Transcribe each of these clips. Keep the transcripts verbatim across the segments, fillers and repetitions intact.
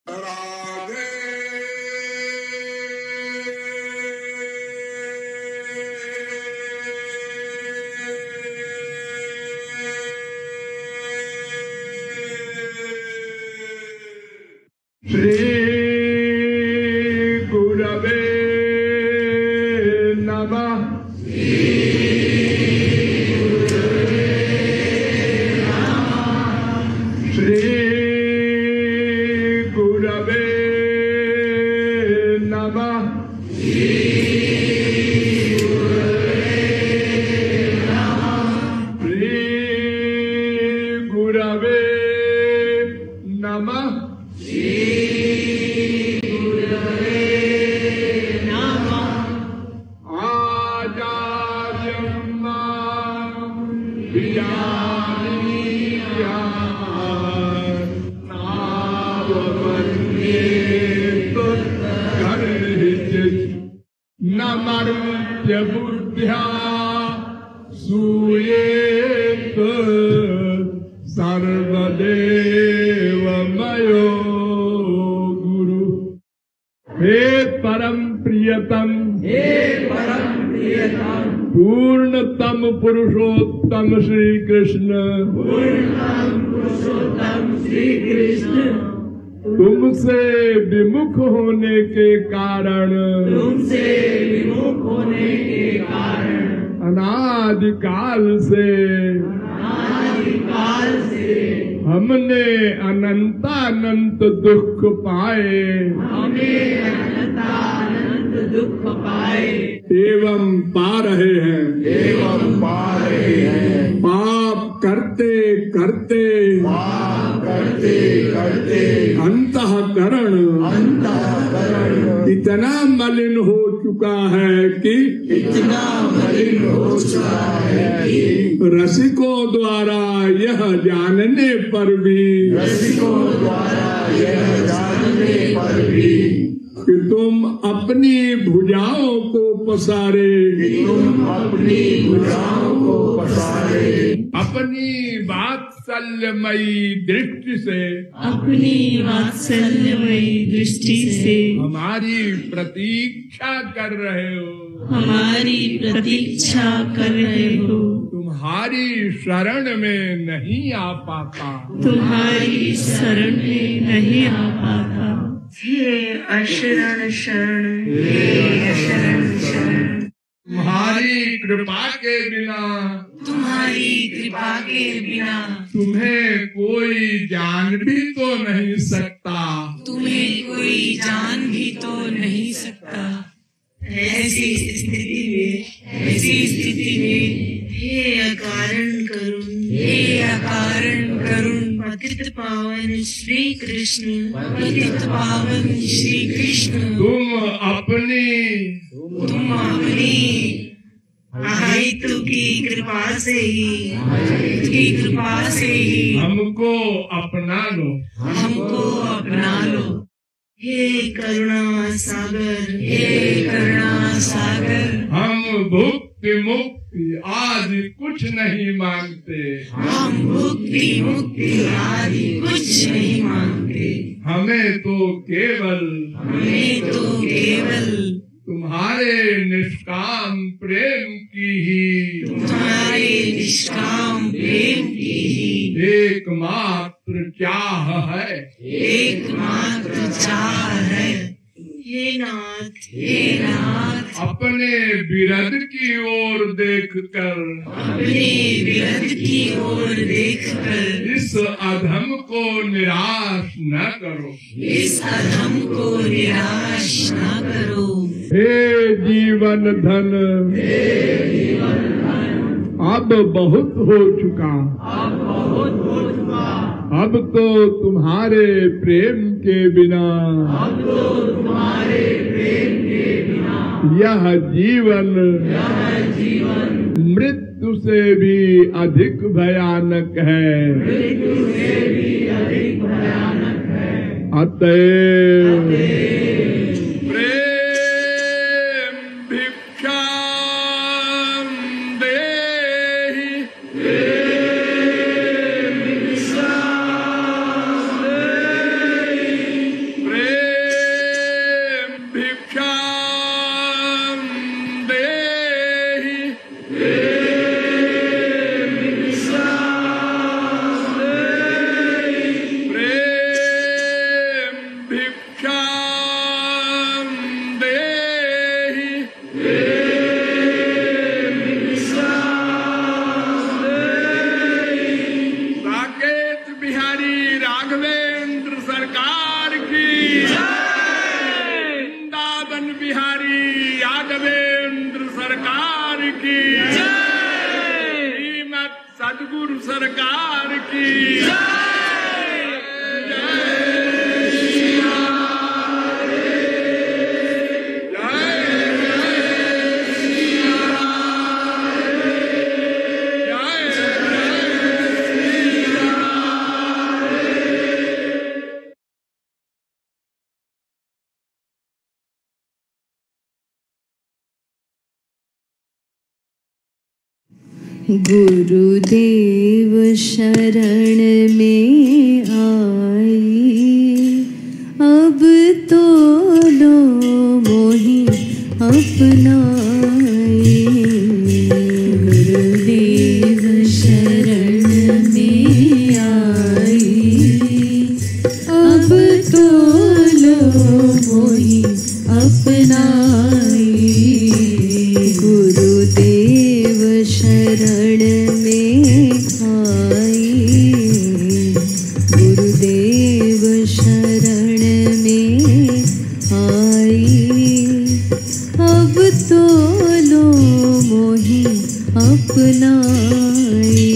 पुरुषोत्तम श्री कृष्ण, तुमसे विमुख होने के कारण तुमसे विमुख होने के कारण अनादिकाल से अनादिकाल से हमने अनंतानंत दुख पाए हमें अनंतानंत दुख पाए एवं पा रहे हैं एवं पा रहे हैं। पाप करते करते पाप करते करते अंतःकरण अंतःकरण इतना मलिन हो चुका है कि इतना मलिन हो चुका है कि रसिकों द्वारा यह जानने पर भी रसिकों द्वारा यह जानने पर भी कि तुम अपनी भुजाओं को पसारे कि तुम अपनी भुजाओं को पसारे अपनी वात्सल्यमयी दृष्टि से अपनी वात्सल्यमयी दृष्टि से हमारी प्रतीक्षा कर रहे हो हमारी प्रतीक्षा कर रहे हो। तुम्हारी शरण में नहीं आ पाता तुम्हारी शरण में नहीं आ पाता। हे अशरण शरण, हे अशरण शरण। तुम्हारी कृपा के बिना तुम्हारी कृपा के बिना तुम्हें कोई जान भी तो नहीं सकता तुम्हें कोई जान भी तो नहीं सकता। ऐसी स्थिति में ऐसी स्थिति में हे अकारण करुण, हे अकारण करुण पतित पावन श्री कृष्ण, पतित पावन श्री कृष्ण, तुम अपनी तुम अपनी अहेतु की कृपा से ही की कृपा से ही हमको अपना लो हमको अपना लो। हे करुणा सागर, हे करुणा सागर, हम भुक्ति मुक्ति आदि कुछ नहीं मांगते हम भुक्ति मुक्ति आदि कुछ नहीं मांगते। हमें तो केवल हमें तो केवल तुम्हारे निष्काम प्रेम की ही तुम्हारे निष्काम प्रेम की ही एकमात्र चाह है एकमात्र चाह है। हे नाथ, हे नाथ, अपने विरध की ओर देखकर अपने विरध की ओर देखकर इस अधम को निराश न करो इस अधम को निराश न करो। हे जीवन धन अब बहुत हो चुका अब बहुत हो चुका, अब तो तुम्हारे प्रेम के बिना अब तो तुम्हारे प्रेम के बिना यह जीवन यह जीवन मृत्यु से भी अधिक भयानक है मृत्यु से भी अधिक भयानक है। अतएव अतएव प्रेम भिक्षा सरकार की गुरुदेव शरण में आई, अब तो लो मोहि अपनाई। गुरुदेव शरण में आई, अब तो लो मोहि अपनाई। गुरुदेव शरण में आई, गुरुदेव शरण में आई, अब तो लो मोहि अपनाई।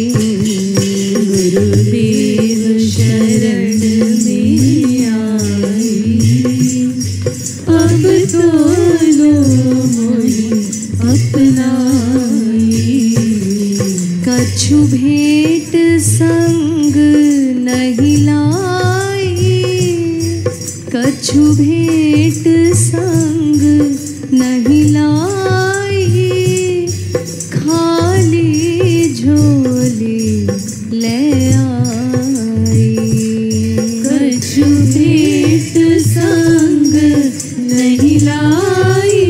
गुरुदेव शरण में आई, अब तो लो मोहि अपनाई। कछु भेंट संग नहीं लाई, कछु भेंट संग नहीं लाई, खाली झोली ले आई। कछु भेंट संग नहीं लाई,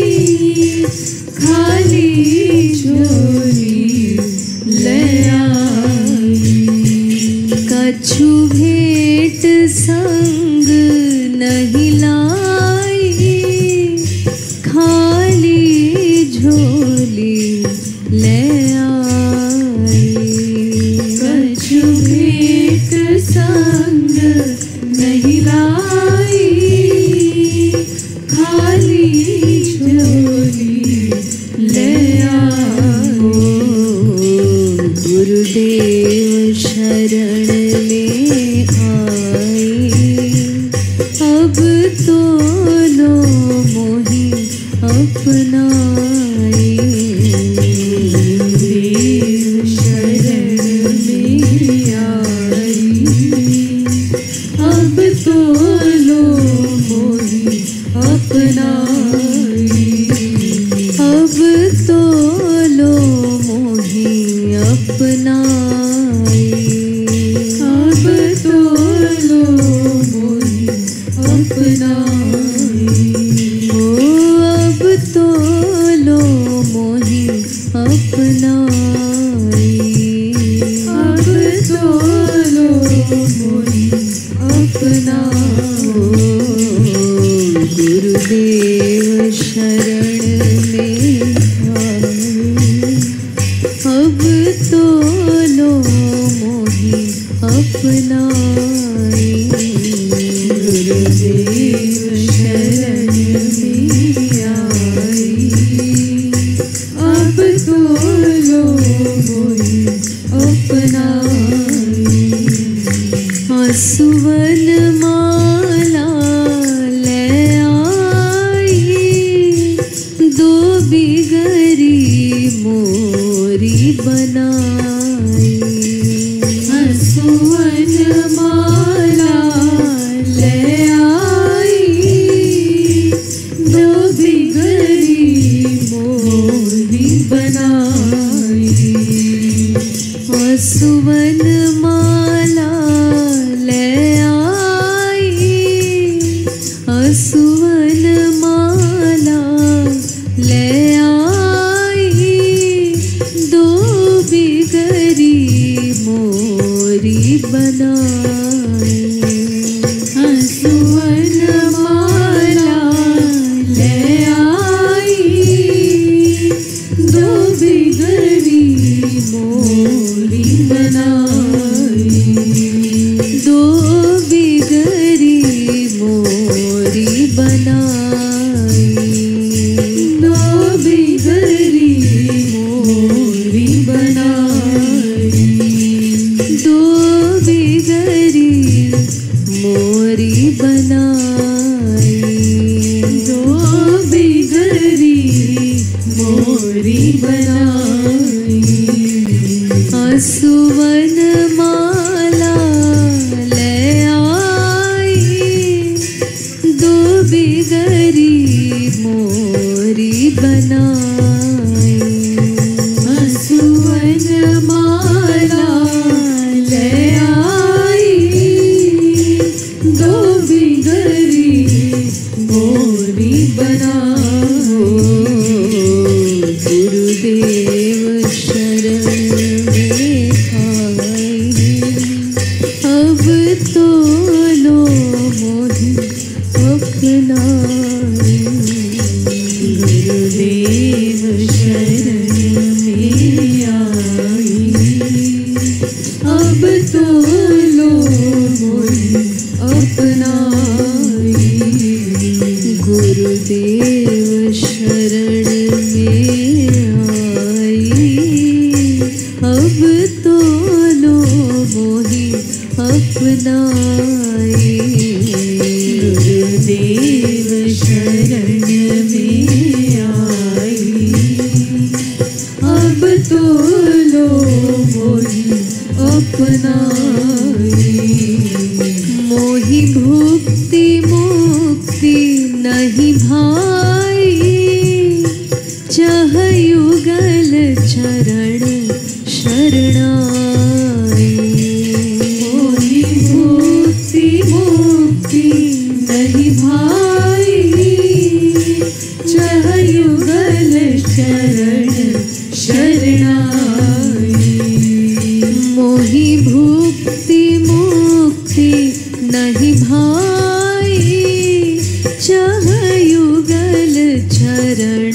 खाली झोली ले आई। कछु भेंट संग नहीं लाई, खाली झोली ले आई। कछु भेंट संग नहीं लाई, खाली झोली ले आओ। गुरुदेव शरण में आई, अब तो लो मोहि अपनाई। गुरुदेव शरण में आई, अब तो लो मोहि अपनाई। अब तो लो मोहि अपनाई। अब तो लो मोहि अपनाई। ओ अब तो लो मोहि अपनाई। अब तो लो मोहि अपनाओ। गुरुदेव शरण में आई, अब तो लो मोहि अपनाई। गुरुदेव शरण में आई, अब तो लो मोहि अपनाई। सुवन माला ले आई, दो बिगरी मोरी बनाई। सुवन माला ले आई, दो बिगरी मोरी बनाई। सुवन माला ले आई, सुवन माला ले आई, दो बिगरी मोरी बनाई। सुवन माला ले आई, दो बिगरी मोरी बनाई। दो बिगरी मोरी बनाई। दो बिगरी मोरी बनाई। दो बिगड़ी मोरी बनाई, दो बिगड़ी मोरी बनाई। आसुवन माला ले आई, दो बिगड़ी मोरी बनाई। आसुवन माला ले आई, दो बिगड़ी मोरी बनाई। गुरुदेव शरण में आई, अब तो लो मोहि अपनाई। गुरुदेव शरण में आई, अब तो लो मोहि अपनाई। गुरुदेव शरण में आई, अब तो लो मोहि अपनाई। गुरुदेव शरण में आई, अब तो लो मोहि अपनाई। मोहि भुक्ति मुक्ति नहीं भाई, चाह युगल चरण शरणाई। मोहि भुक्ति मुक्ति नहीं भाई, चाह युगल चरण शरणाई। मोहि भुक्ति मुक्ति नहीं भाई, चाह युगल चरण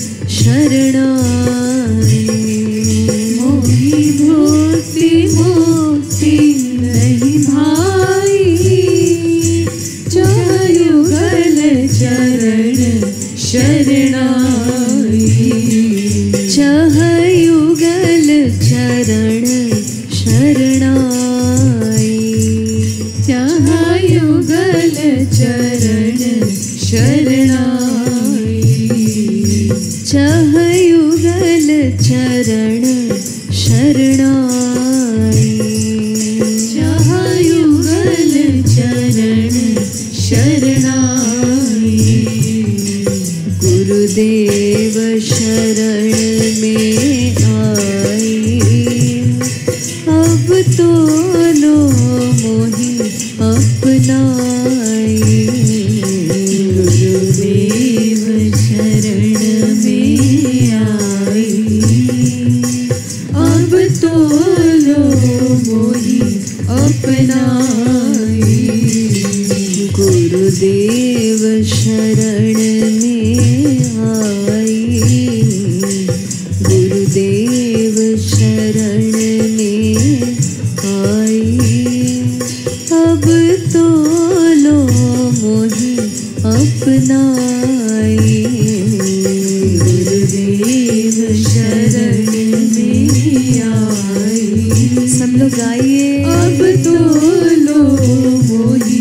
शरणाई। मोहि भुक्ति मुक्ति नहीं भाई, चाह युगल चरण शरणाई। चाह युगल चरण शरणाई। चाह युगल चरण शरणाई। चाह युगल चरण शरणाई। चाह युगल चरण शरणाई। गुरुदेव शरण में आई, अब तो लो मोहि अपनाई। गुरुदेव शरण में आई, अब तो लो मोहि अपनाई। गुरुदेव शरण में आई, गुरुदेव शरण में आई, अब तो लो मोहि अपनाई। गुरुदेव शरण में आई, सब लोग गाइए। अब तो लो मोहि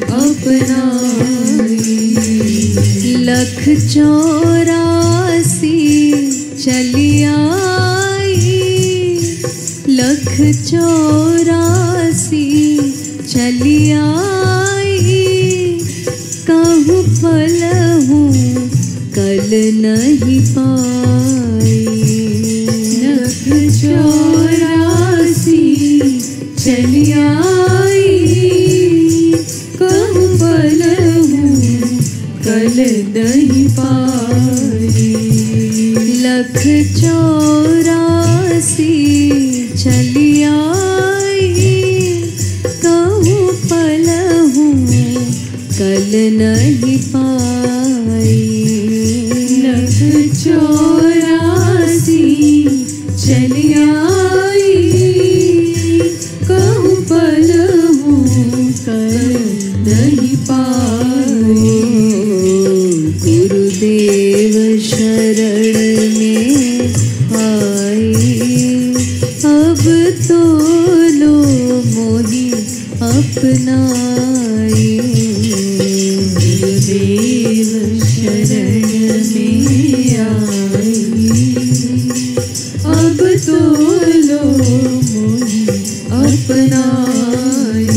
अपनाई। लख चौरासी चली आई, लख चौरासी चली आई, कहूँ पल हूँ कल नहीं पाई। लख चौरासी चली आई, कहूँ पल हूँ कल नहीं पाई। लख चौरासी चली आई, कहूँ पल हूँ कल नहीं पाई। लख चौरासी चली आई, कहूँ पल हूँ कल नहीं पाई। गुरुदेव शरण में आई, अब तो लो अपनाए। गुरुदेव शरण में आए, अब तो लो मोहि अपनाए।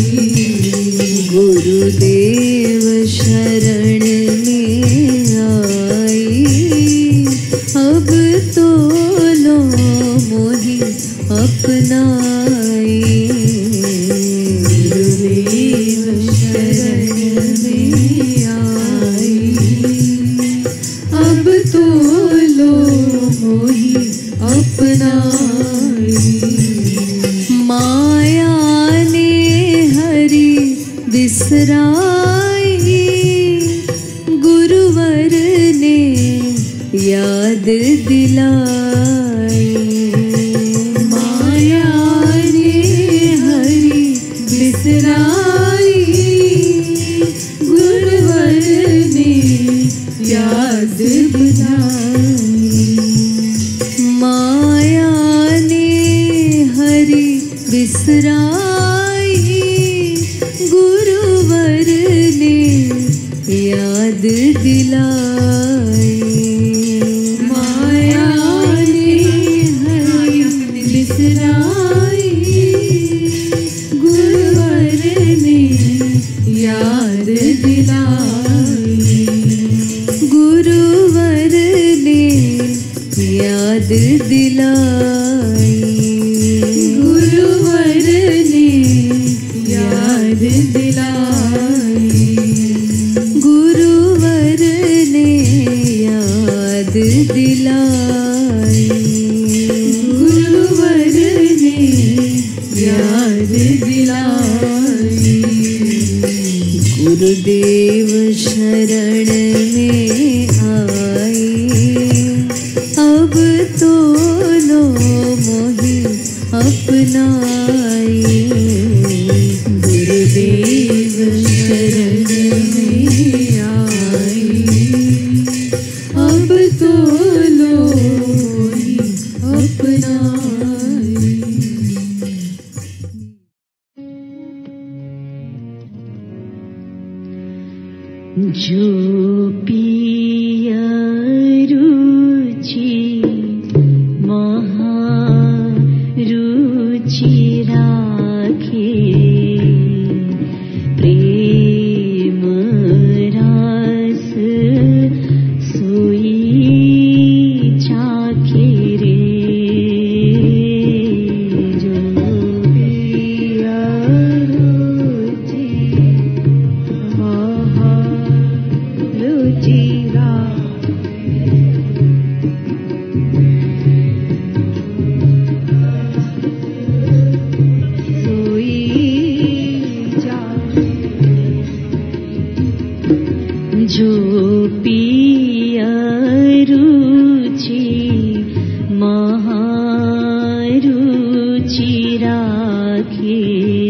गुरुदेव शरण में आए, अब तो लो मोहि अपनाए। गुरुदेव शरण में आए, अब तो लो मोहि अपनाए। माया ने हरि बिसराई, गुरुवर ने याद दिलाई। माया ने हरि बिसराई, गुरुवर ने याद दिलाई। माया ने हरि बिसराई, गुरुवर ने याद दिलाई। माया ने हरि बिसराई, गुरुवर ने याद दिलाई। गुरुवर ने याद दिलाई। गुरुवर ने याद दिलाई। गुरुवर ने याद दिलाई। गुरुवर ने याद दिलाई। गुरुदेव शरण में आए, अब तो लो मोहि अपनाए। गुरुदेव शरण में आए, अब तो लो मोहि अपनाए। जो पिया रुचि महा रुचि राखे, प्रेम रस सोई चाखे रे। जो पिया रुचि महा रुचि जो पिया रुचि महा रुचि राखे,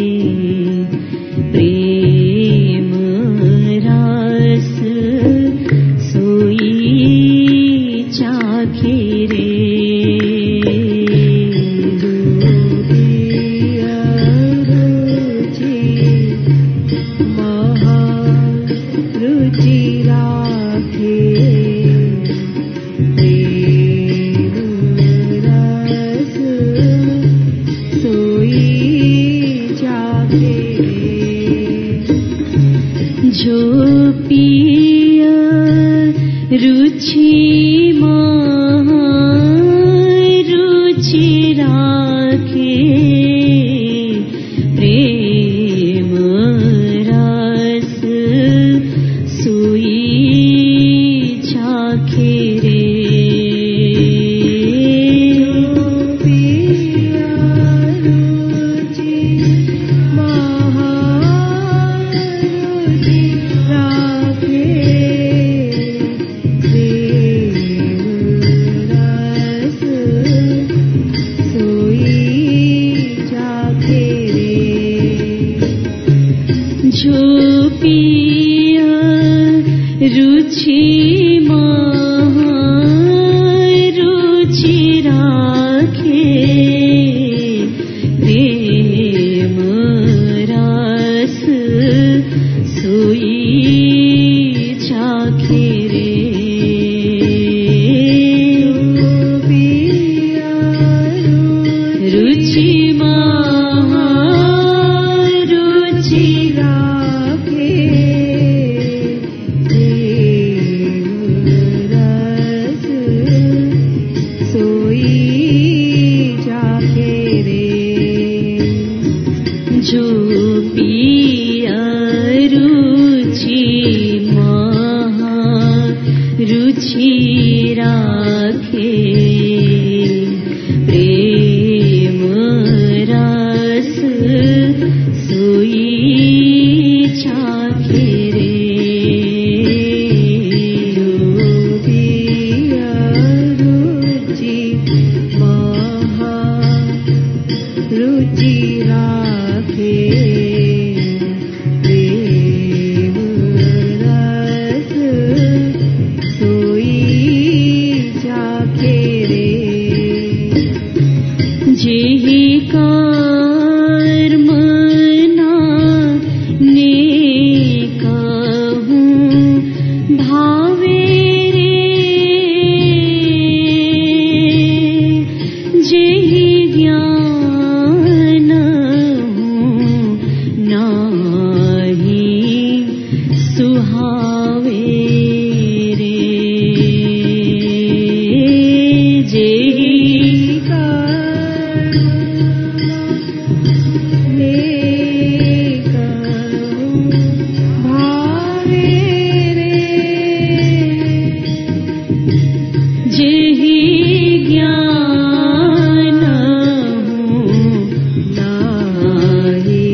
प्रेम रस सोई चाखे रे। जो पिया रुचि महा रुचि राखे, प्रेम रस सोई चाखे रे। जो पिया रुचि महा रुचि राखे, प्रेम रस जो पिया रुचि महा रुचि राखे प्रेम रस सोई चाखे रे। जो पिया रुचि महा रुचि राखे प्रेम रस सोई चाखे रे। जेहि कर्म नाने कहूँ भावे रे। जेहि ज्ञान नाही सुहावे रे। जेहि भावे रे। जेहि ज्ञान नाही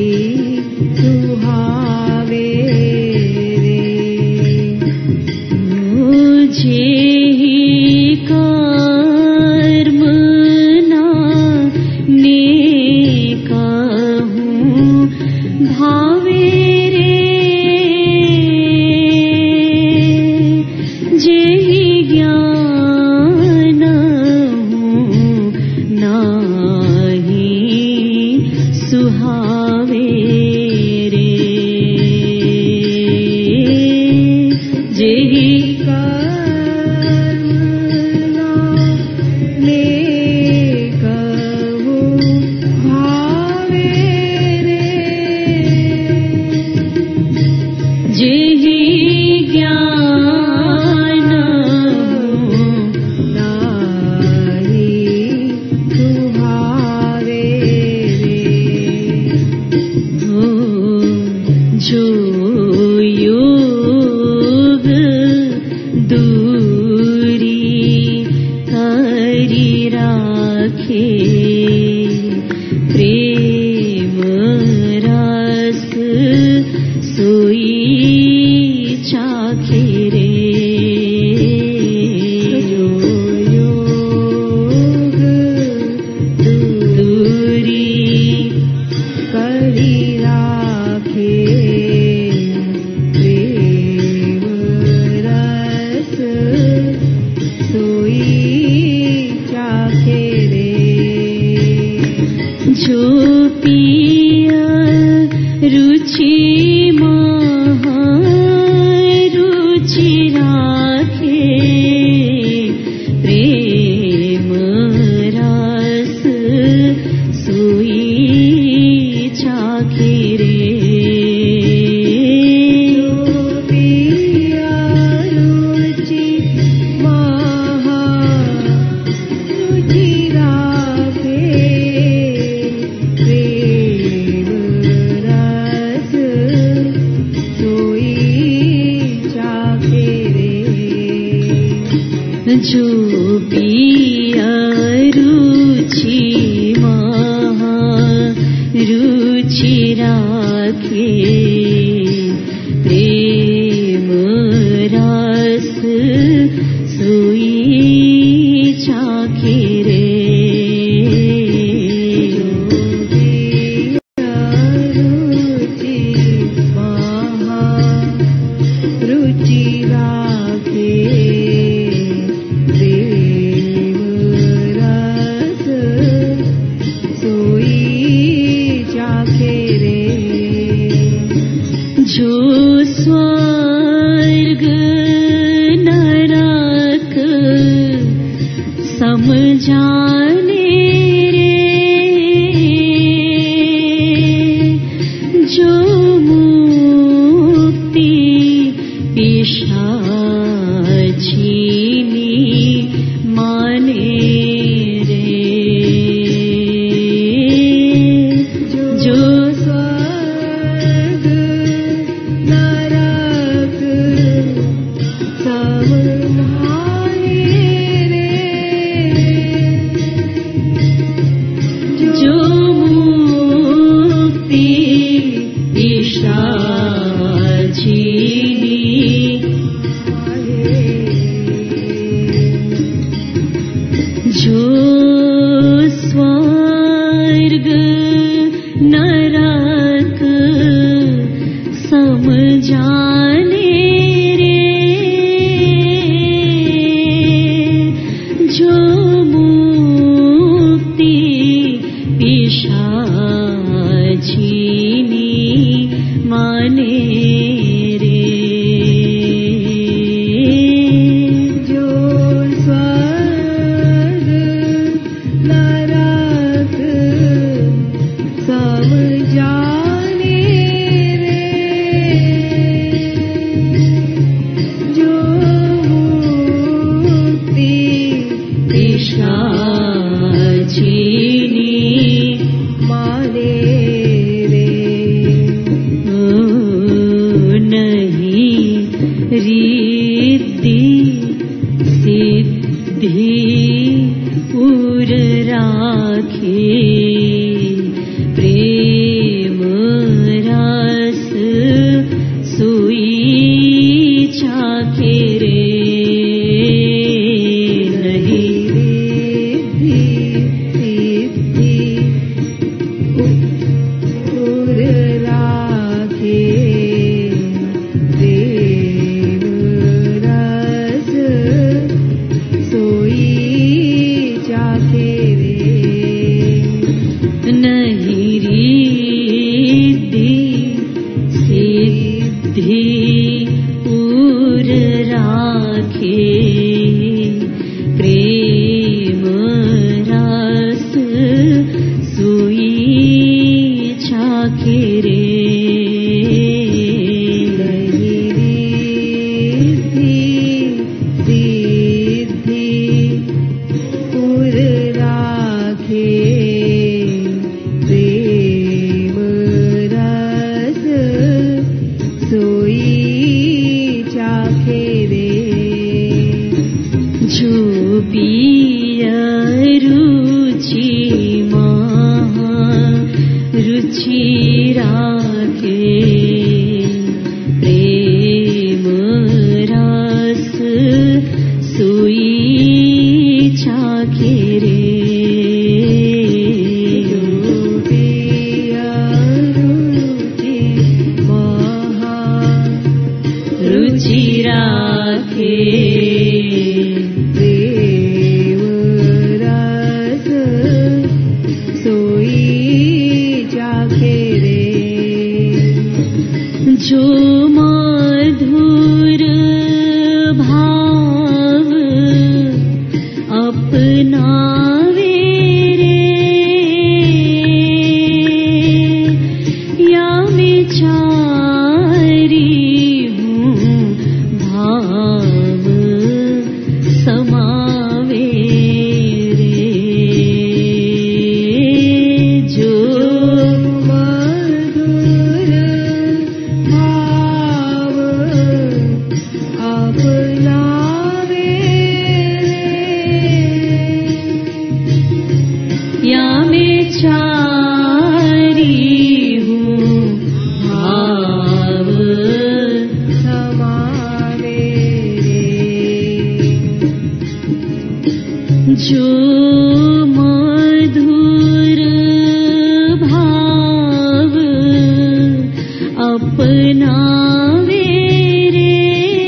सुहावे रे। जेहि कर्म नाने कहूँ भावे रे। जेहि ज्ञान नाही सुहावे रे। जेहि कर्म नाने कहूँ भावे रे। जेहि ज्ञान नाही सुहावे रे। हो जो योग दूरी करी राखे प्रेम रस सोई चाखे रे। जो योग दूरी करी राखे प्रेम रस सोई चाखे रे। जो पिया रुचि महा रुचि राखे प्रेम रस सोई चाखे रे। जो पिया रुचि महा रुचि राखे प्रेम रस सोई चाखे रे। जो पिया रुचि महा रुचि राखे प्रेम रस सोई चाखे रे। जो पिया रुचि महा रुचि राखे प्रेम रस सोई चाखे रे। जो स्वर्ग नरक समझाने रे। जो मुक्ति पिशाचिनी माने रे। जो स्वर्ग जाने रे जो मुक्ति पिशाचिनी माने रे जो स्वर्ग नरक सब जाने रे जो मुक्ति पिशाचिनी माने रे ओ नहीं रिद्धि सिद्धि उर राखे प्रेम रस सोई चाखे रे नहीं रिद्धि सिद्धि उर राखे प्रेम रस सोई चाखे रे नहीं रिद्धि सिद्धि उर राखे प्रेम रस सोई चाखे रे नहीं रिद्धि सिद्धि उर राखे प्रेम रस सोई चाखे रे जो पिय रुचि महा रुचि राखे प्रेम रस सोई चाखे रे जो पिय रुचि महा रुचि राखे प्रेम रस सोई चाखे रे जो मधुर भाव अपनावे रे या मैं चारी हूँ भाव समावे रे जो मधुर भाव अपनावे या मैं चारी हूँ भाव समावे जो मधुर भाव अपनावे रे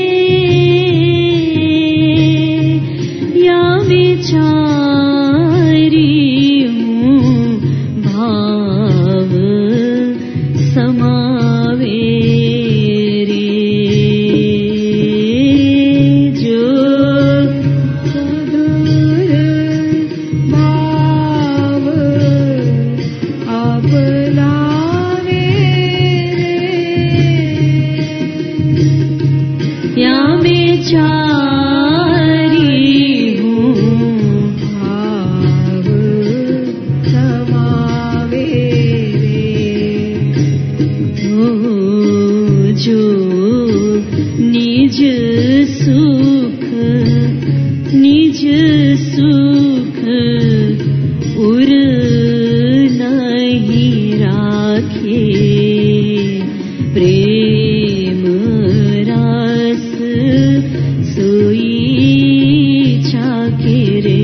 या मैं चारी हूँ भाव समावे रे जो मधुर भाव अपनावे रे या मैं चारी हूँ भाव समावे रे ओ जो निज सुख निज सुख उर नहीं राखे प्रेम रस सोई चाखे रे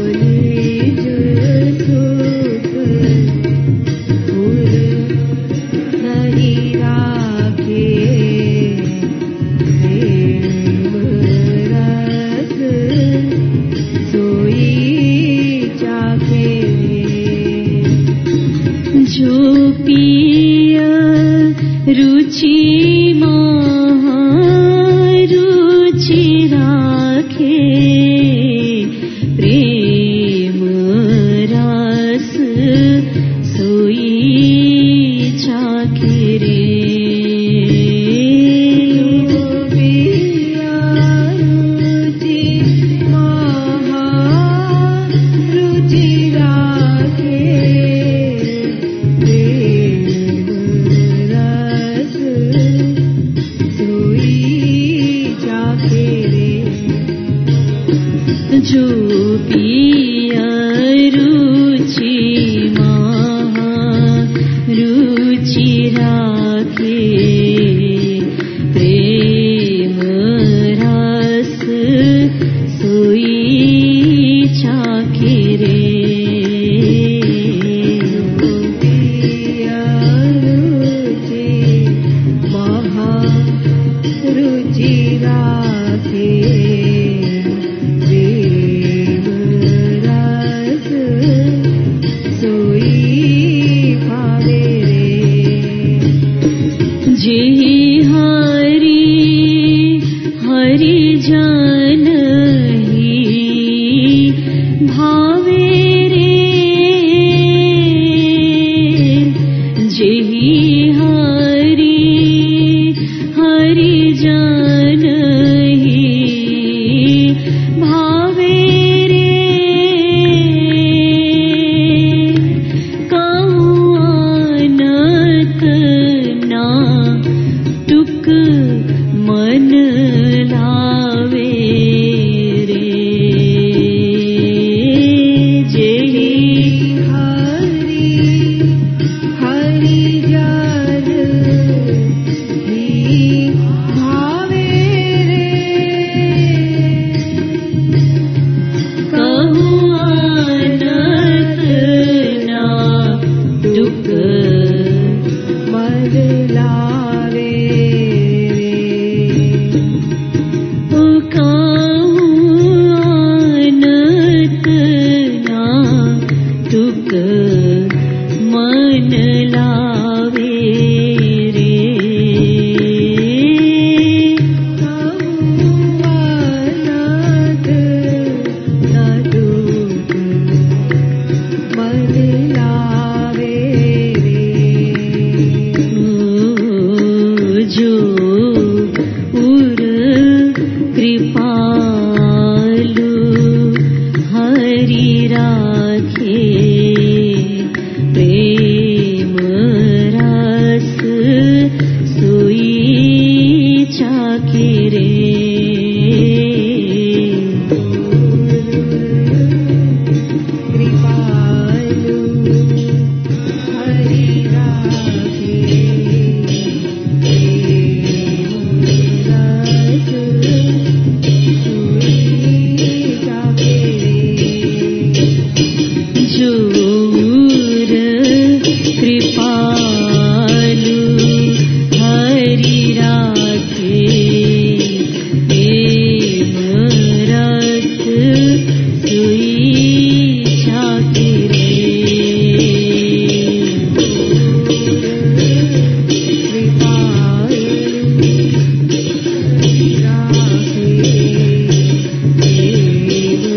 निज सुख उर जो पिया रुचि महारुचि राखे प्रेम रस सोई चाखे रे। जो पिया रुचि महारुचि राखे प्रेम रस सोई चाखे रे। पिया रुचि महारुचि राखे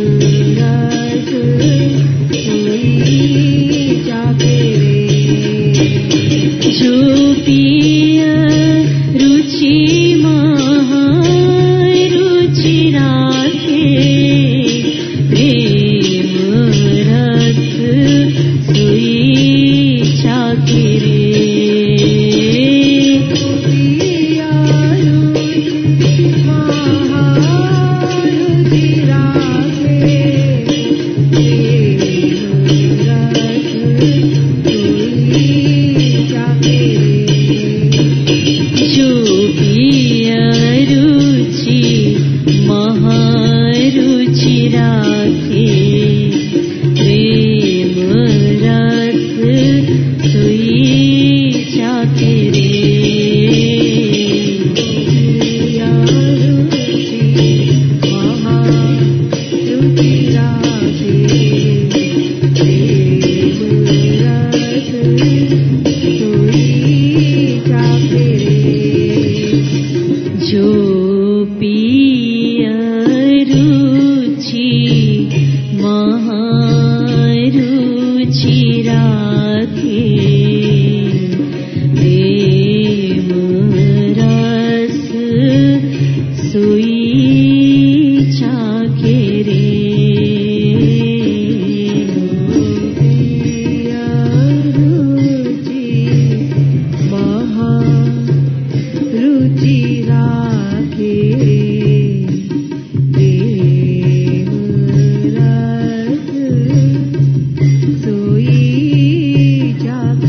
जाके रे। चाखे प्रेम रस सोई चाखे रे रुचि महा रुचि राखे प्रेम रस सोई चाखे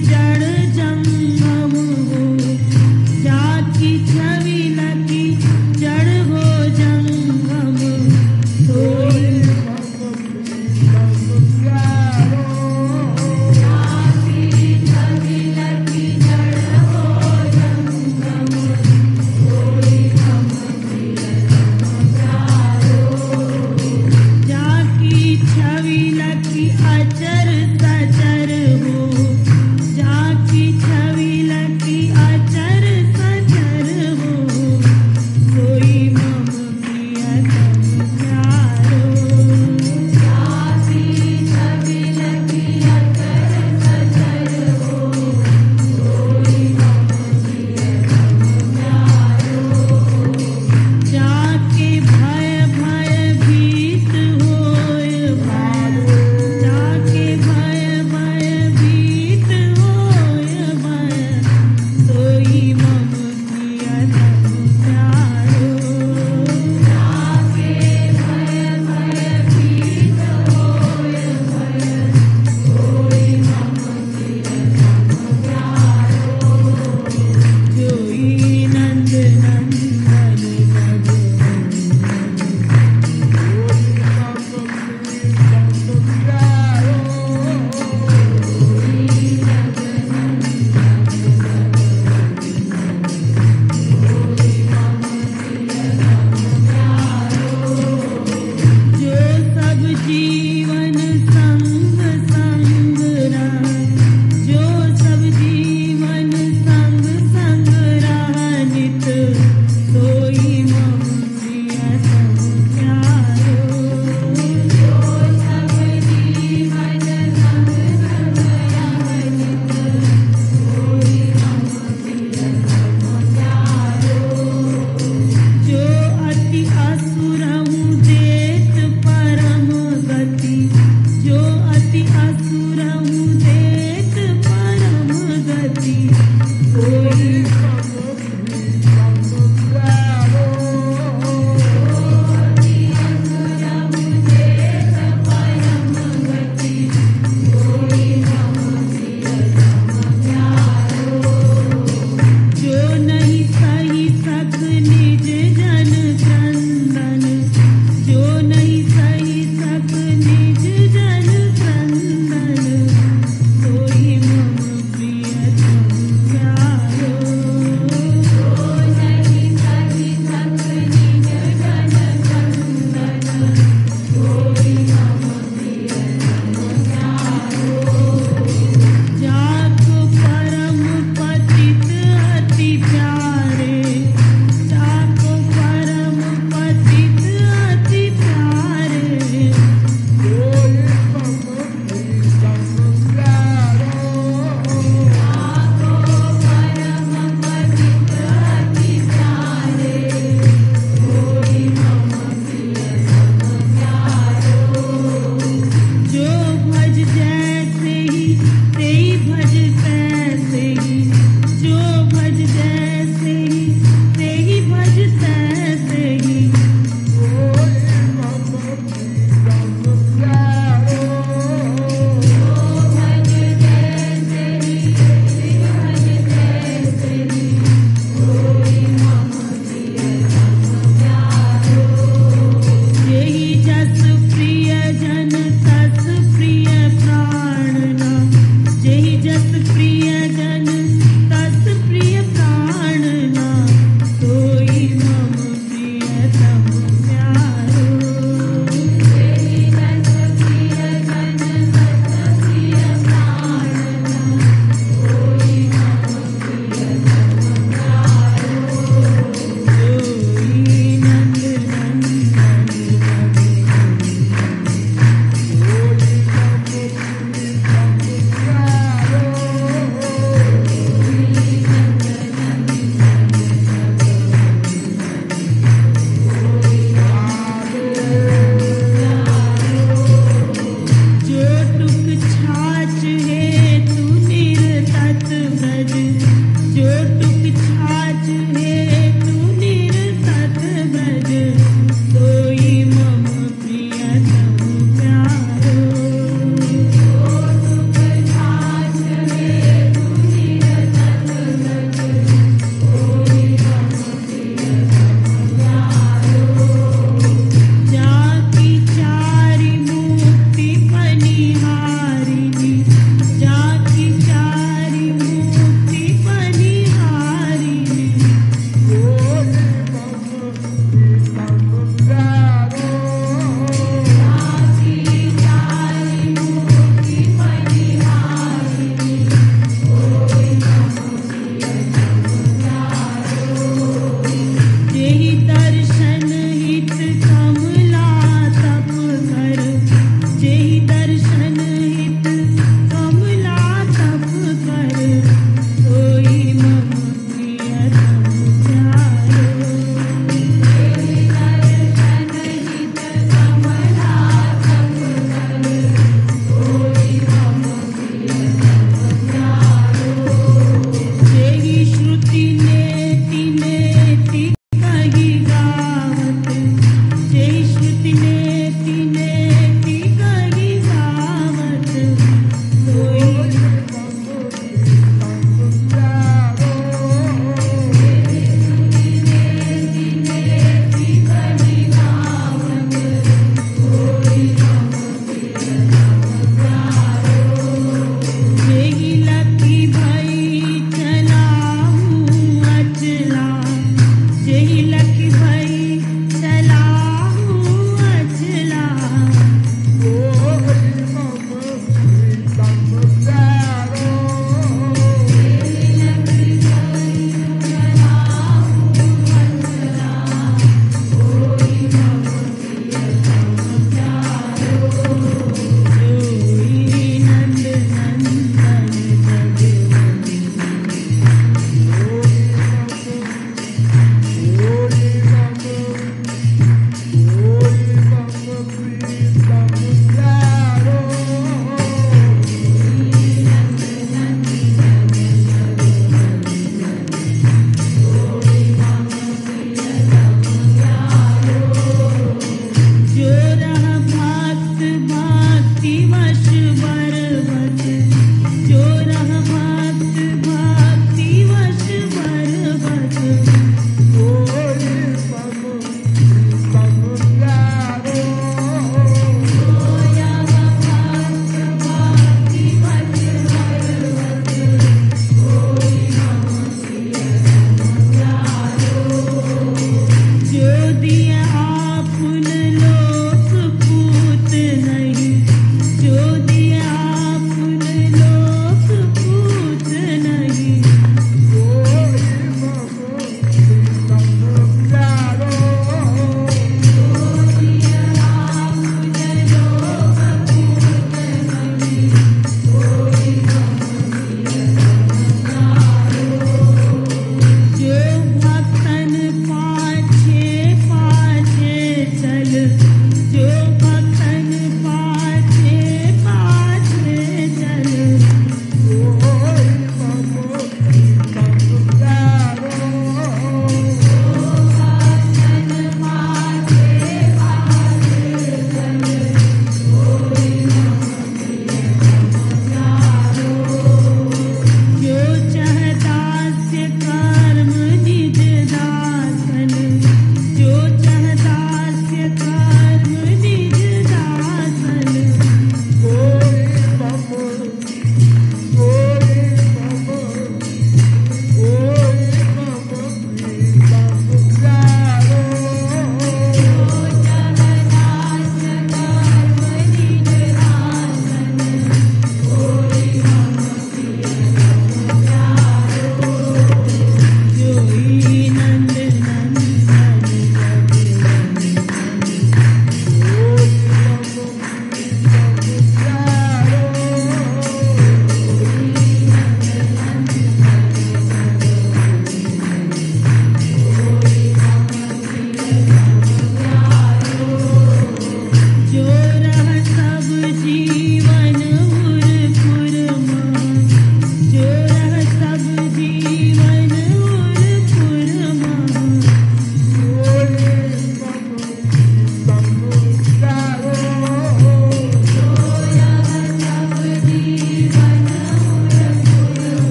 जड़ जंगम हो, जाकी छवि लकी जड़ हो जंगम, सोई छवि लकी अचर सचर हो, जाकी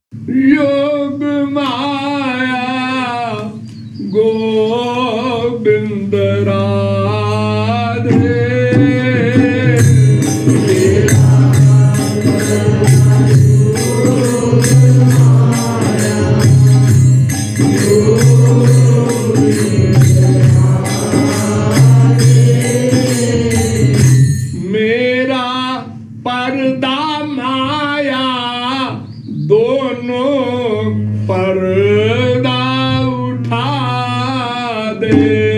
योग माया गोविंद राधे। मेरा पर्दा माया दोनों पर्दा उठा दे।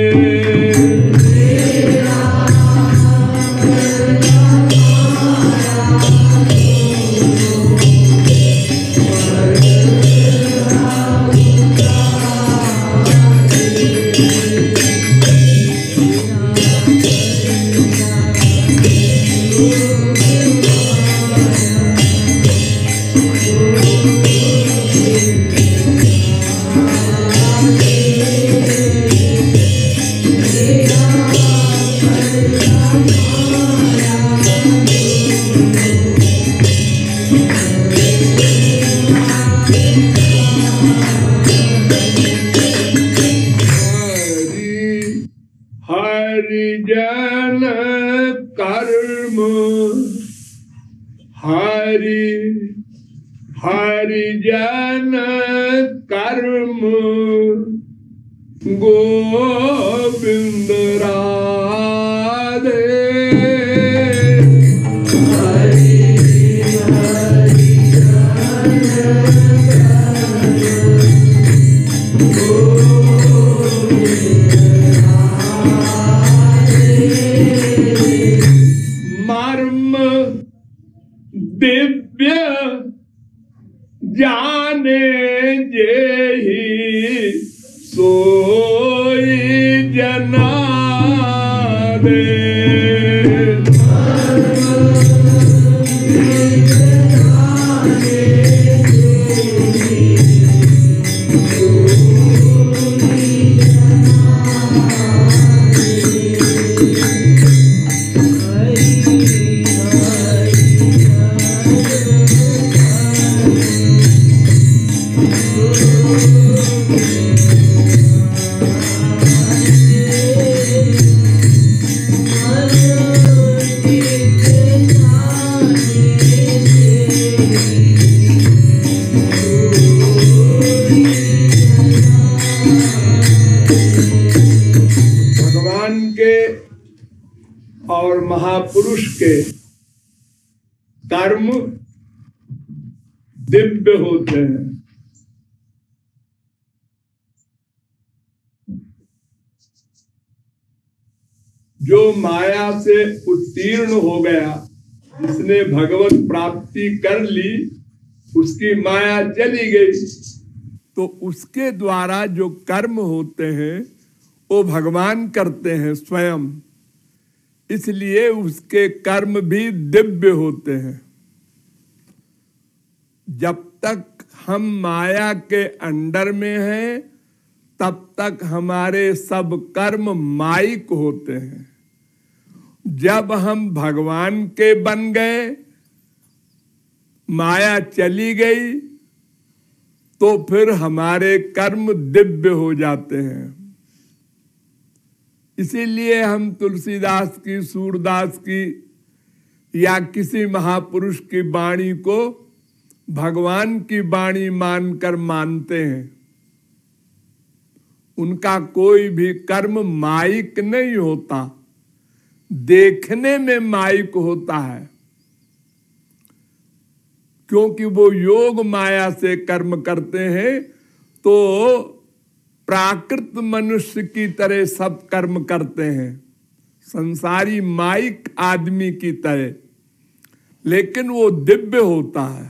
हरिजन कर्म हरि हरिजन कर्म गोविंद राधे। मर्म दिव्य जाने जेहि सोई जना दे। भगवान के और महापुरुष के कर्म दिव्य होते हैं। जो माया से उत्तीर्ण हो गया, जिसने भगवत प्राप्ति कर ली, उसकी माया चली गई, तो उसके द्वारा जो कर्म होते हैं वो भगवान करते हैं स्वयं, इसलिए उसके कर्म भी दिव्य होते हैं। जब तक हम माया के अंडर में हैं, तब तक हमारे सब कर्म माइक होते हैं। जब हम भगवान के बन गए, माया चली गई, तो फिर हमारे कर्म दिव्य हो जाते हैं। इसीलिए हम तुलसीदास की, सूरदास की या किसी महापुरुष की वाणी को भगवान की वाणी मानकर मानते हैं। उनका कोई भी कर्म माइक नहीं होता, देखने में माइक होता है, क्योंकि वो योग माया से कर्म करते हैं, तो प्राकृत मनुष्य की तरह सब कर्म करते हैं, संसारी माइक आदमी की तरह, लेकिन वो दिव्य होता है।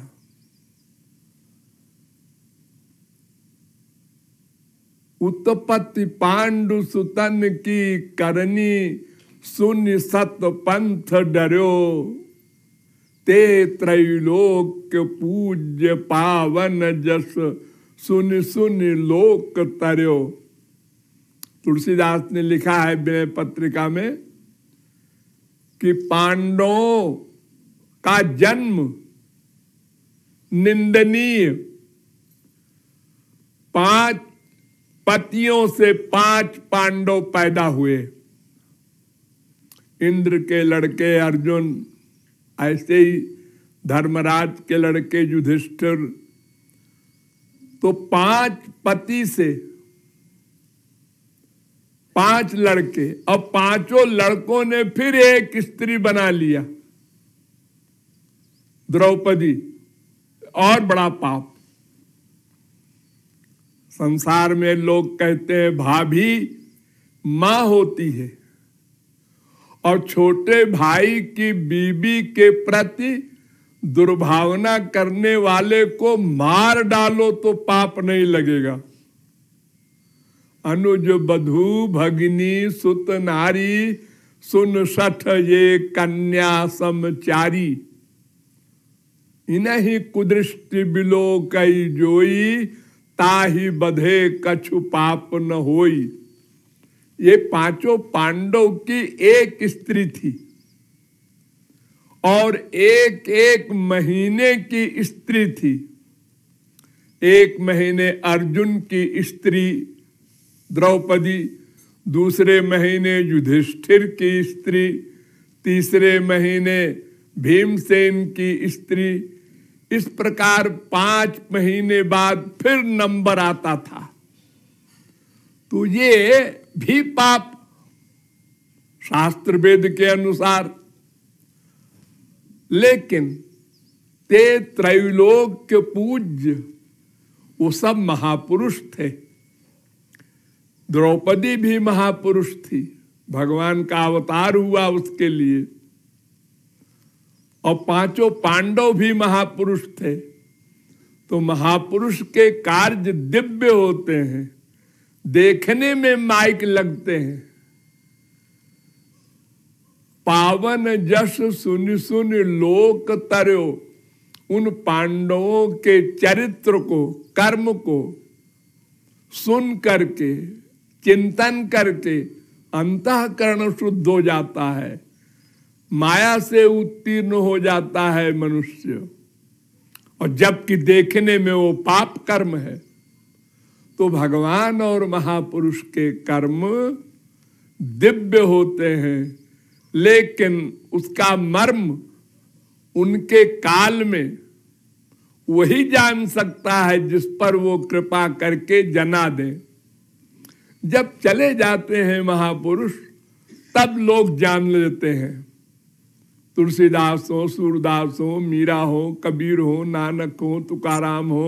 उत्पत्ति पांडु सुतन की करनी, सुन सत पंथ डर्यो, ते त्रैलोक्य पूज्य पावन जस, सुन सुन लोक तरयो। तुलसीदास ने लिखा है विनय पत्रिका में कि पांडवों का जन्म निंदनीय पांच पतियों से पांच पांडव पैदा हुए। इंद्र के लड़के अर्जुन, ऐसे ही धर्मराज के लड़के युधिष्ठिर। तो पांच पति से पांच लड़के, और पांचों लड़कों ने फिर एक स्त्री बना लिया, द्रौपदी। और बड़ा पाप। संसार में लोग कहते हैं भाभी मां होती है, और छोटे भाई की बीबी के प्रति दुर्भावना करने वाले को मार डालो तो पाप नहीं लगेगा। अनुज बधू भगिनी सुत नारी, सुन सठ ये कन्या समचारी। इन्हीं कुदृष्टि बिलो कई जोई, ताही बधे कछु पाप न होई। ये पांचों पांडव की एक स्त्री थी, और एक एक महीने की स्त्री थी। एक महीने अर्जुन की स्त्री द्रौपदी, दूसरे महीने युधिष्ठिर की स्त्री, तीसरे महीने भीमसेन की स्त्री। इस प्रकार पांच महीने बाद फिर नंबर आता था। तो ये भी पाप शास्त्र वेद के अनुसार। लेकिन ते त्रैलोक्य पूज्य, वो सब महापुरुष थे। द्रौपदी भी महापुरुष थी, भगवान का अवतार हुआ उसके लिए। और पांचों पांडव भी महापुरुष थे। तो महापुरुष के कार्य दिव्य होते हैं, देखने में माइक लगते हैं। पावन जस सुन सुन लोक तरयो, उन पांडवों के चरित्र को, कर्म को सुन करके, चिंतन करके अंतःकरण शुद्ध हो जाता है, माया से उत्तीर्ण हो जाता है मनुष्य। और जबकि देखने में वो पाप कर्म है, तो भगवान और महापुरुष के कर्म दिव्य होते हैं। लेकिन उसका मर्म उनके काल में वही जान सकता है जिस पर वो कृपा करके जना दे। जब चले जाते हैं महापुरुष, तब लोग जान लेते हैं। तुलसीदास हो, सूरदास हो, मीरा हो, कबीर हो, नानक हो, तुकाराम हो,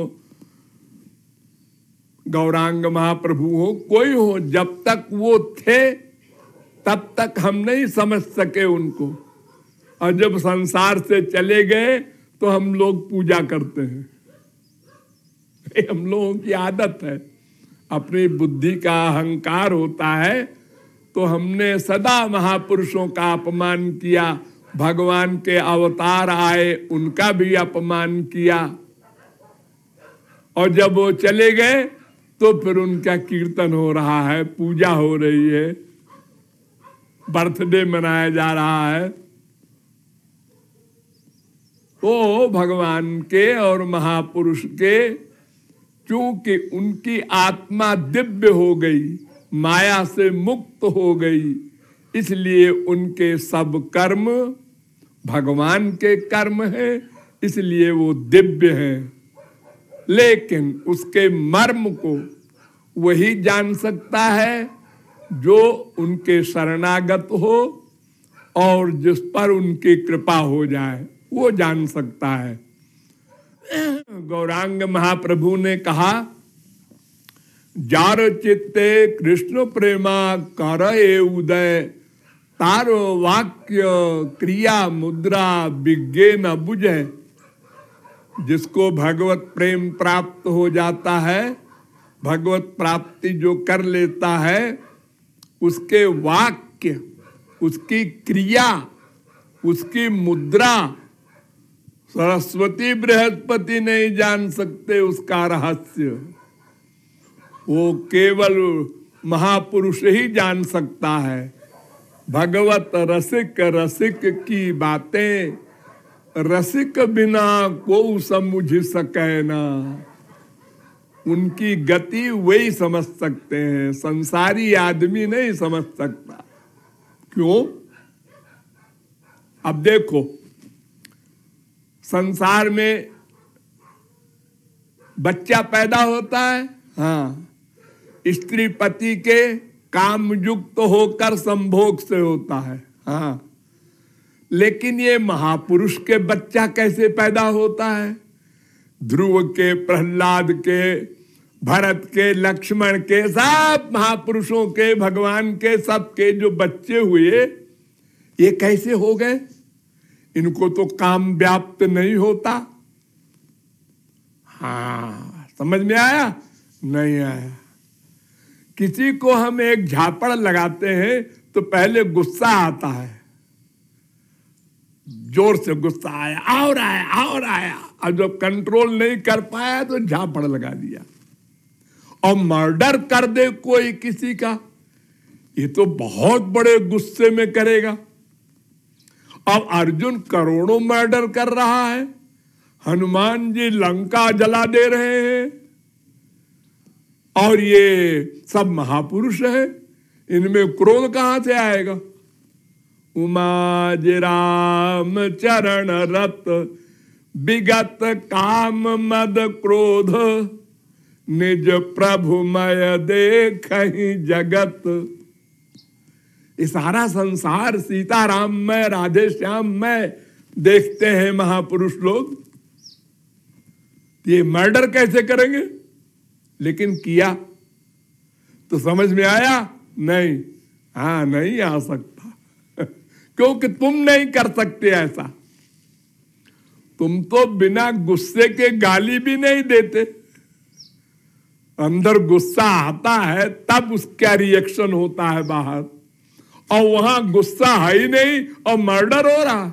गौरांग महाप्रभु हो, कोई हो, जब तक वो थे तब तक हम नहीं समझ सके उनको। और जब संसार से चले गए तो हम लोग पूजा करते हैं। हम लोगों की आदत है, अपनी बुद्धि का अहंकार होता है, तो हमने सदा महापुरुषों का अपमान किया, भगवान के अवतार आए उनका भी अपमान किया। और जब वो चले गए तो फिर उनका कीर्तन हो रहा है, पूजा हो रही है, बर्थडे मनाया जा रहा है। तो भगवान के और महापुरुष के, चूंकि उनकी आत्मा दिव्य हो गई, माया से मुक्त हो गई, इसलिए उनके सब कर्म भगवान के कर्म हैं, इसलिए वो दिव्य हैं। लेकिन उसके मर्म को वही जान सकता है जो उनके शरणागत हो और जिस पर उनकी कृपा हो जाए, वो जान सकता है। गौरांग महाप्रभु ने कहा, जार चित्ते कृष्ण प्रेमा करे उदय, तारो वाक्य क्रिया मुद्रा विज्ञे न बुझे। जिसको भगवत प्रेम प्राप्त हो जाता है, भगवत प्राप्ति जो कर लेता है, उसके वाक्य, उसकी क्रिया, उसकी मुद्रा सरस्वती बृहस्पति नहीं जान सकते उसका रहस्य। वो केवल महापुरुष ही जान सकता है। भगवत रसिक रसिक की बातें, रसिक बिना को समझ सके ना। उनकी गति वही समझ सकते हैं, संसारी आदमी नहीं समझ सकता। क्यों? अब देखो, संसार में बच्चा पैदा होता है, हाँ, स्त्री पति के काम युक्त तो होकर संभोग से होता है, हाँ, लेकिन ये महापुरुष के बच्चा कैसे पैदा होता है? ध्रुव के, प्रहलाद के, भरत के, लक्ष्मण के, सब महापुरुषों के, भगवान के, सबके जो बच्चे हुए ये कैसे हो गए? इनको तो काम व्याप्त नहीं होता। हाँ, समझ में आया? नहीं आया। किसी को हम एक झापड़ लगाते हैं तो पहले गुस्सा आता है, जोर से गुस्सा आया, और आया और आया, और जब कंट्रोल नहीं कर पाया तो झापड़ लगा दिया। और मर्डर कर दे कोई किसी का, ये तो बहुत बड़े गुस्से में करेगा। अब अर्जुन करोड़ों मर्डर कर रहा है, हनुमान जी लंका जला दे रहे हैं, और ये सब महापुरुष है, इनमें क्रोध कहां से आएगा? उमाज राम चरण रत विगत काम मद क्रोध निज प्रभुमय देखहि जगत। ये सारा संसार सीताराम में, राधे श्याम में देखते हैं महापुरुष लोग। ये मर्डर कैसे करेंगे? लेकिन किया तो समझ में आया? नहीं, हाँ, नहीं आ सकता क्योंकि तुम नहीं कर सकते ऐसा। तुम तो बिना गुस्से के गाली भी नहीं देते, अंदर गुस्सा आता है तब उसका रिएक्शन होता है बाहर, और वहां गुस्सा है ही नहीं और मर्डर हो रहा।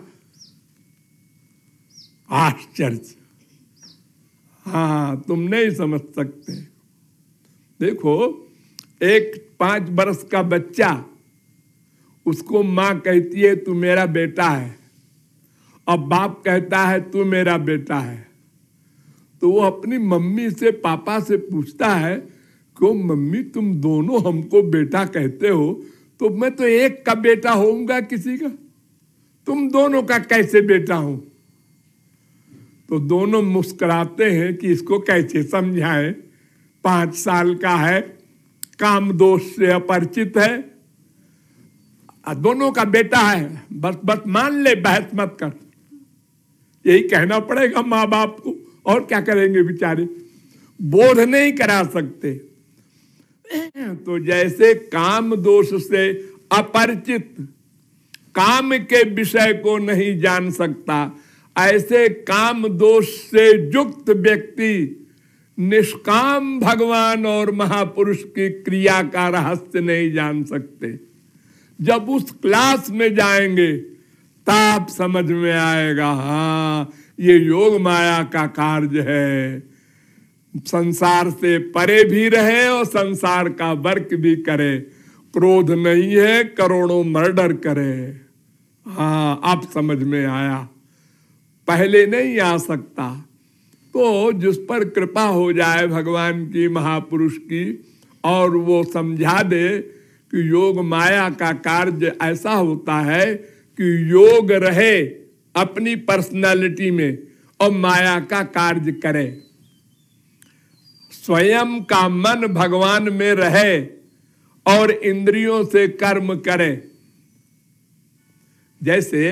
आश्चर्य। हाँ, तुम नहीं समझ सकते। देखो, एक पांच बरस का बच्चा, उसको मां कहती है तू मेरा बेटा है, और बाप कहता है तू मेरा बेटा है, तो वो अपनी मम्मी से, पापा से पूछता है क्यों मम्मी तुम दोनों हमको बेटा कहते हो, तो मैं तो एक का बेटा होऊंगा किसी का, तुम दोनों का कैसे बेटा हूं? तो दोनों मुस्कुराते हैं कि इसको कैसे समझाएं, पांच साल का है, काम दोष से अपरिचित है, दोनों का बेटा है, बस बस मान ले, बहस मत कर। यही कहना पड़ेगा माँ बाप को, और क्या करेंगे बेचारे, बोध नहीं करा सकते। तो जैसे काम दोष से अपरिचित, काम के विषय को नहीं जान सकता, ऐसे काम दोष से युक्त व्यक्ति निष्काम भगवान और महापुरुष की क्रिया का रहस्य नहीं जान सकते। जब उस क्लास में जाएंगे तब समझ में आएगा, हाँ, ये योग माया का कार्य है, संसार से परे भी रहे और संसार का वर्क भी करे, क्रोध नहीं है, करोड़ों मर्डर करे। हाँ, अब समझ में आया, पहले नहीं आ सकता। तो जिस पर कृपा हो जाए भगवान की, महापुरुष की, और वो समझा दे कि योग माया का कार्य ऐसा होता है कि योग रहे अपनी पर्सनालिटी में और माया का कार्य करे, स्वयं का मन भगवान में रहे और इंद्रियों से कर्म करे। जैसे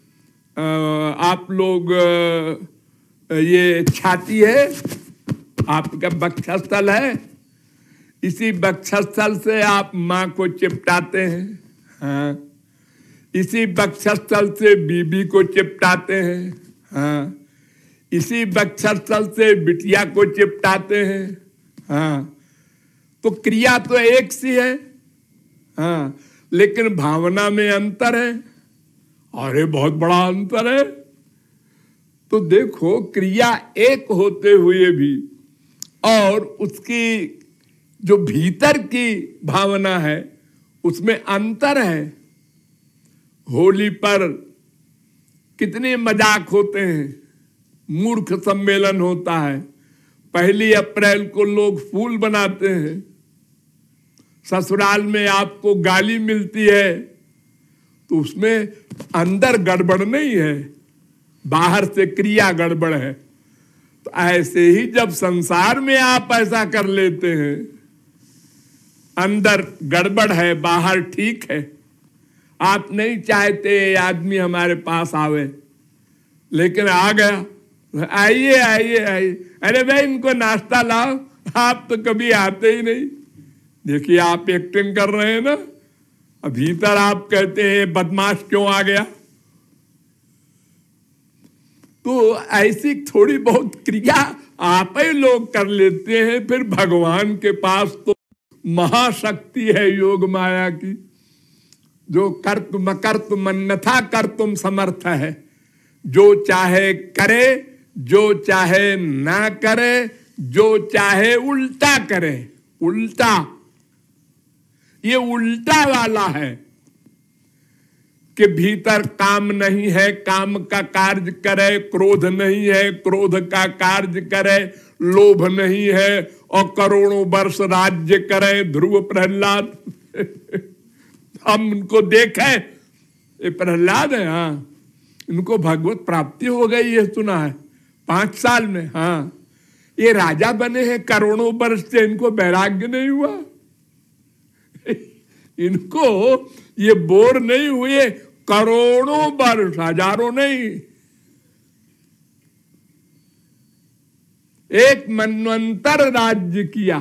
आप लोग, ये छाती है, आपका वक्षस्थल है, इसी वक्षस्थल से आप माँ को चिपटाते हैं, हाँ, इसी वक्षस्थल से बीबी को चिपटाते हैं, हाँ, इसी वक्षस्थल से बिटिया को चिपटाते हैं, हाँ, तो क्रिया तो एक सी है, हाँ, लेकिन भावना में अंतर है। अरे बहुत बड़ा अंतर है। तो देखो, क्रिया एक होते हुए भी और उसकी जो भीतर की भावना है उसमें अंतर है। होली पर कितने मजाक होते हैं, मूर्ख सम्मेलन होता है, पहली अप्रैल को लोग फूल बनाते हैं, ससुराल में आपको गाली मिलती है तो उसमें अंदर गड़बड़ नहीं है, बाहर से क्रिया गड़बड़ है। तो ऐसे ही जब संसार में आप ऐसा कर लेते हैं, अंदर गड़बड़ है बाहर ठीक है, आप नहीं चाहते ये आदमी हमारे पास आवे लेकिन आ गया, आइए आइए आइए, अरे भाई इनको नाश्ता लाओ, आप तो कभी आते ही नहीं। देखिए आप एक्टिंग कर रहे हैं ना, भीतर आप कहते हैं बदमाश क्यों आ गया। तो ऐसी थोड़ी बहुत क्रिया आप ही लोग कर लेते हैं, फिर भगवान के पास तो महाशक्ति है योग माया की, जो कर तुम कर तुम अन्यथा कर तुम समर्थ है, जो चाहे करे, जो चाहे ना करे, जो चाहे उल्टा करे। उल्टा, ये उल्टा वाला है कि भीतर काम नहीं है, काम का कार्य करे, क्रोध नहीं है, क्रोध का कार्य करे, लोभ नहीं है और करोड़ों वर्ष राज्य करे। ध्रुव प्रहलाद हम उनको देखें, ये प्रहलाद है, हाँ इनको भगवत प्राप्ति हो गई है, सुना है पांच साल में। हाँ ये राजा बने हैं करोड़ों वर्ष से, इनको वैराग्य नहीं हुआ, इनको ये बोर नहीं हुए करोड़ों वर्ष, हजारों नहीं, एक मनवंतर राज्य किया।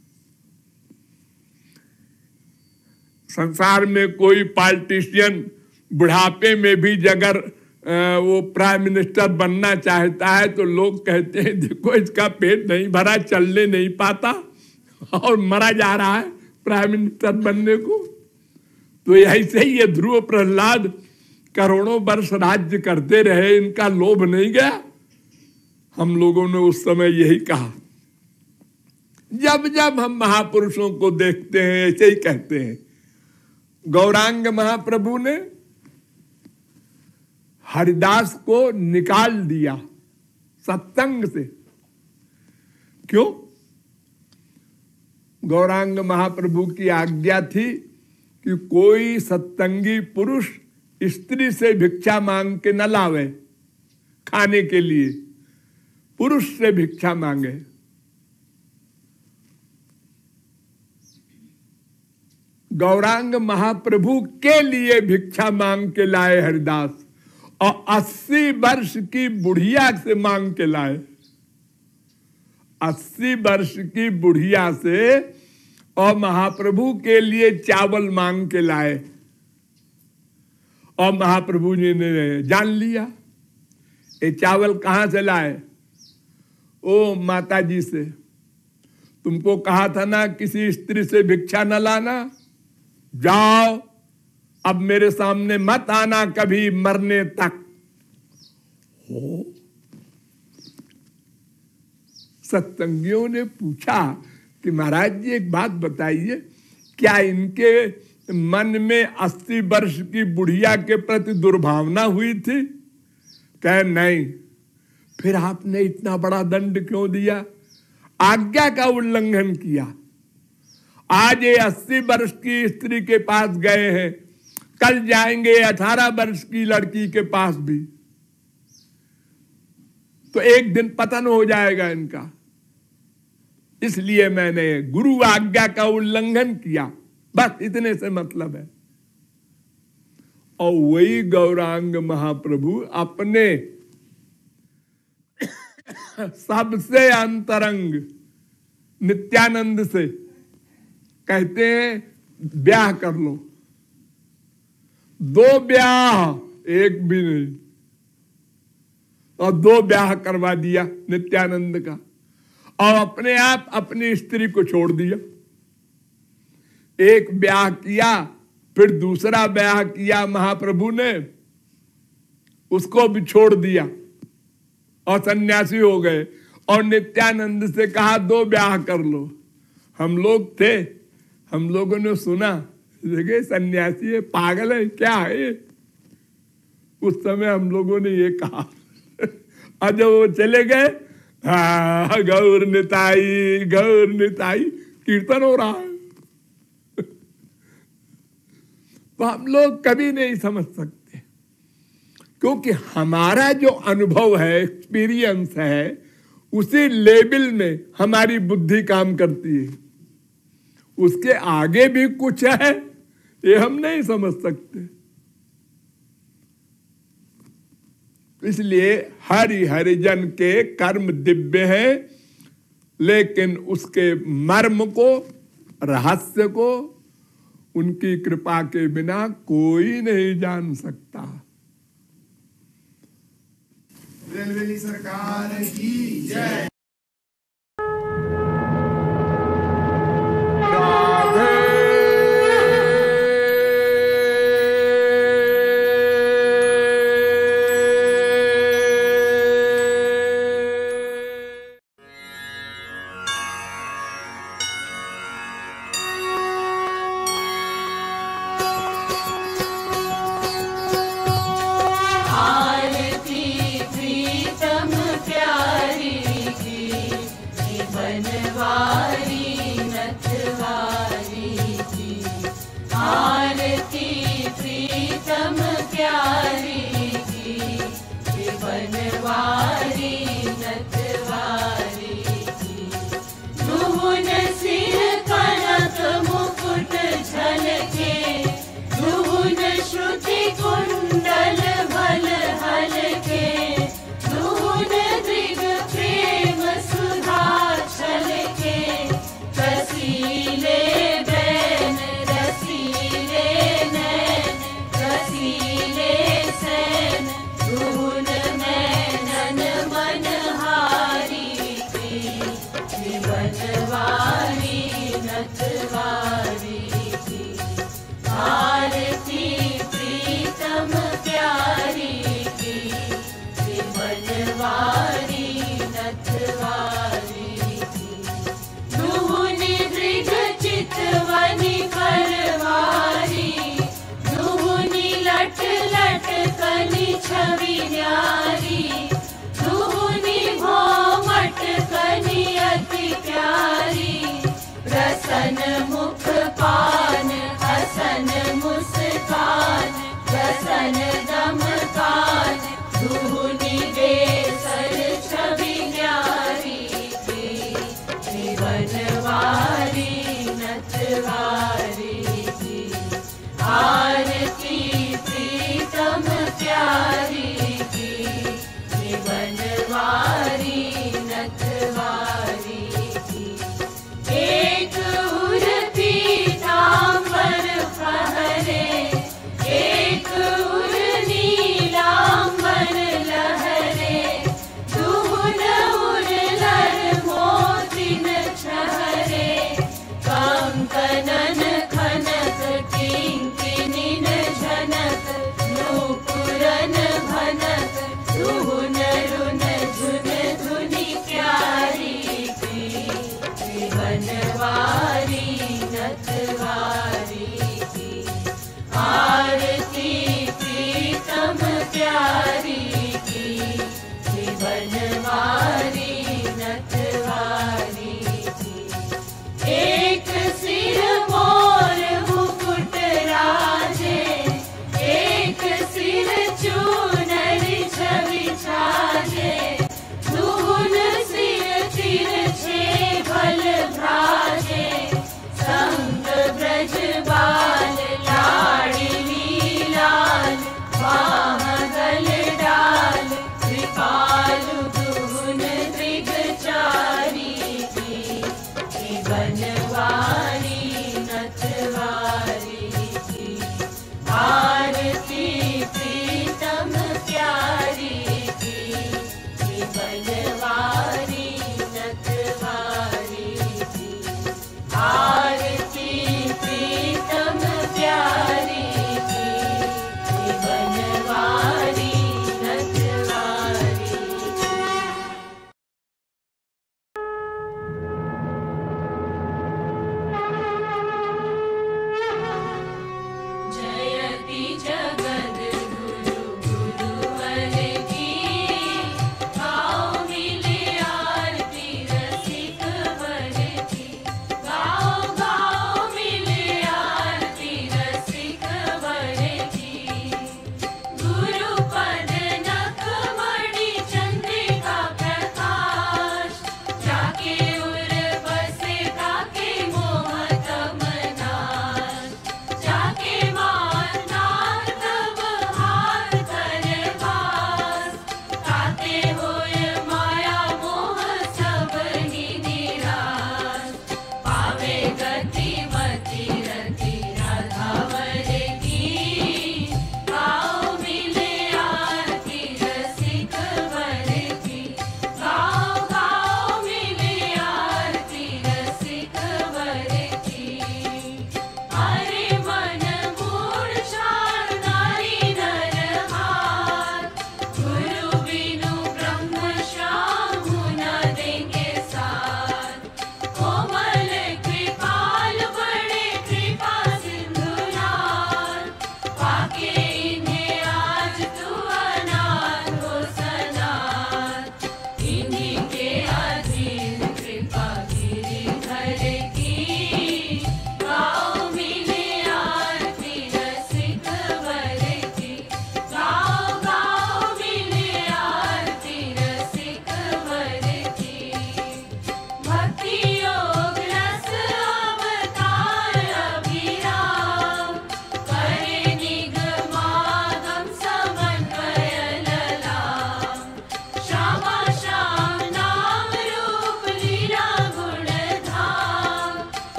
संसार में कोई पॉलिटिशियन बुढ़ापे में भी अगर वो प्राइम मिनिस्टर बनना चाहता है तो लोग कहते हैं देखो इसका पेट नहीं भरा, चलने नहीं पाता और मरा जा रहा है प्राइम मिनिस्टर बनने को। तो ऐसे ही ये ध्रुव प्रहलाद करोड़ों वर्ष राज्य करते रहे, इनका लोभ नहीं गया। हम लोगों ने उस समय यही कहा, जब जब हम महापुरुषों को देखते हैं ऐसे ही कहते हैं। गौरांग महाप्रभु ने हरिदास को निकाल दिया सत्संग से, क्यों? गौरांग महाप्रभु की आज्ञा थी कि कोई सत्संगी पुरुष स्त्री से भिक्षा मांग के न लावे खाने के लिए, पुरुष से भिक्षा मांगे। गौरांग महाप्रभु के लिए भिक्षा मांग के लाए हरिदास, और अस्सी वर्ष की बुढ़िया से मांग के लाए। अस्सी वर्ष की बुढ़िया से और महाप्रभु के लिए चावल मांग के लाए, और महाप्रभु जी ने जान लिया ये चावल कहां से लाए। ओ माता जी से, तुमको कहा था ना किसी स्त्री से भिक्षा न लाना, जाओ अब मेरे सामने मत आना कभी मरने तक। हो सत्संगियों ने पूछा कि महाराज जी एक बात बताइए, क्या इनके मन में अस्सी वर्ष की बुढ़िया के प्रति दुर्भावना हुई थी? कहे नहीं। फिर आपने इतना बड़ा दंड क्यों दिया? आज्ञा का उल्लंघन किया। आज ये अस्सी वर्ष की स्त्री के पास गए हैं, कल जाएंगे अठारह वर्ष की लड़की के पास भी, तो एक दिन पतन हो जाएगा इनका। इसलिए मैंने गुरु आज्ञा का उल्लंघन किया, बस इतने से मतलब है। और वही गौरांग महाप्रभु अपने सबसे अंतरंग नित्यानंद से कहते हैं ब्याह कर लो। दो ब्याह, एक भी नहीं, और दो ब्याह करवा दिया नित्यानंद का, और अपने आप अपनी स्त्री को छोड़ दिया। एक ब्याह किया, फिर दूसरा ब्याह किया महाप्रभु ने, उसको भी छोड़ दिया और सन्यासी हो गए। और नित्यानंद से कहा दो ब्याह कर लो। हम लोग थे, हम लोगों ने सुना, देखे सन्यासी है, पागल है, क्या है ये? उस समय हम लोगों ने ये कहा। और जब वो चले गए हाँ, गौर निताई गौर निताई कीर्तन हो रहा है। तो हम लोग कभी नहीं समझ सकते, क्योंकि हमारा जो अनुभव है, एक्सपीरियंस है, उसी लेवल में हमारी बुद्धि काम करती है। उसके आगे भी कुछ है, ये हम नहीं समझ सकते। इसलिए हरि हरिजन के कर्म दिव्य है, लेकिन उसके मर्म को, रहस्य को उनकी कृपा के बिना कोई नहीं जान सकता। रेलवे सरकार की जय। आरती